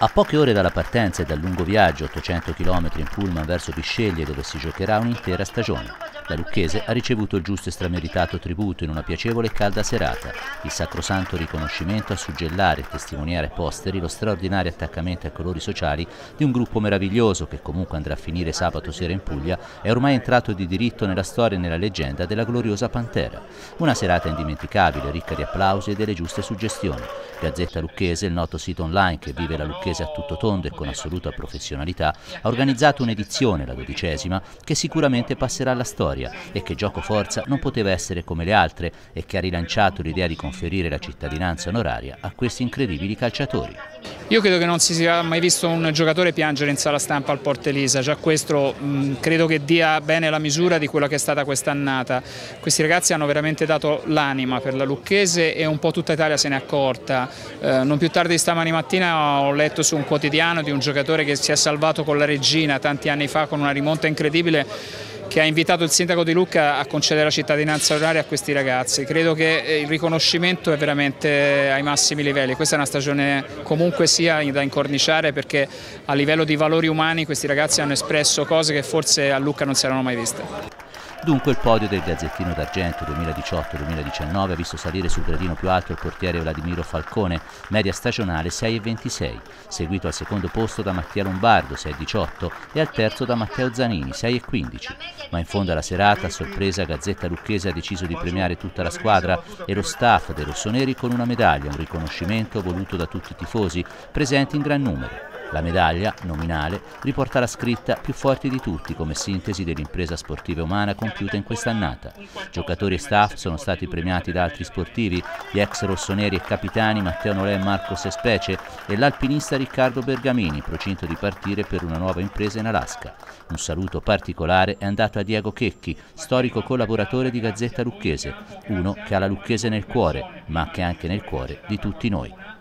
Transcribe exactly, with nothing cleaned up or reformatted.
A poche ore dalla partenza e dal lungo viaggio, ottocento chilometri in pullman verso Bisceglie, dove si giocherà un'intera stagione, la Lucchese ha ricevuto il giusto e strameritato tributo in una piacevole e calda serata, il sacrosanto riconoscimento a suggellare e testimoniare ai posteri lo straordinario attaccamento ai colori sociali di un gruppo meraviglioso che comunque andrà a finire sabato sera in Puglia, è ormai entrato di diritto nella storia e nella leggenda della gloriosa Pantera. Una serata indimenticabile, ricca di applausi e delle giuste suggestioni. Gazzetta Lucchese, il noto sito online che vive la Lucchese a tutto tondo e con assoluta professionalità, ha organizzato un'edizione, la dodicesima, che sicuramente passerà alla storia e che gioco forza non poteva essere come le altre e che ha rilanciato l'idea di conferire la cittadinanza onoraria a questi incredibili calciatori. Io credo che non si sia mai visto un giocatore piangere in sala stampa al Porta Elisa, già questo mh, credo che dia bene la misura di quella che è stata quest'annata. Questi ragazzi hanno veramente dato l'anima per la Lucchese e un po' tutta Italia se n'è accorta. Eh, non più tardi stamani mattina ho letto su un quotidiano di un giocatore che si è salvato con la Regina tanti anni fa con una rimonta incredibile, che ha invitato il sindaco di Lucca a concedere la cittadinanza onoraria a questi ragazzi. Credo che il riconoscimento è veramente ai massimi livelli. Questa è una stagione comunque sia da incorniciare, perché a livello di valori umani questi ragazzi hanno espresso cose che forse a Lucca non si erano mai viste. Dunque il podio del Gazzettino d'Argento duemiladiciotto duemiladiciannove ha visto salire sul gradino più alto il portiere Vladimiro Falcone, media stagionale sei virgola ventisei, seguito al secondo posto da Mattia Lombardo sei virgola diciotto e al terzo da Matteo Zanini sei virgola quindici. Ma in fondo alla serata, a sorpresa, Gazzetta Lucchese ha deciso di premiare tutta la squadra e lo staff dei rossoneri con una medaglia, un riconoscimento voluto da tutti i tifosi presenti in gran numero. La medaglia, nominale, riporta la scritta più forti di tutti come sintesi dell'impresa sportiva umana compiuta in quest'annata. Giocatori e staff sono stati premiati da altri sportivi, gli ex rossoneri e capitani Matteo Nolè e Marco Sespece e l'alpinista Riccardo Bergamini, procinto di partire per una nuova impresa in Alaska. Un saluto particolare è andato a Diego Checchi, storico collaboratore di Gazzetta Lucchese, uno che ha la Lucchese nel cuore, ma che è anche nel cuore di tutti noi.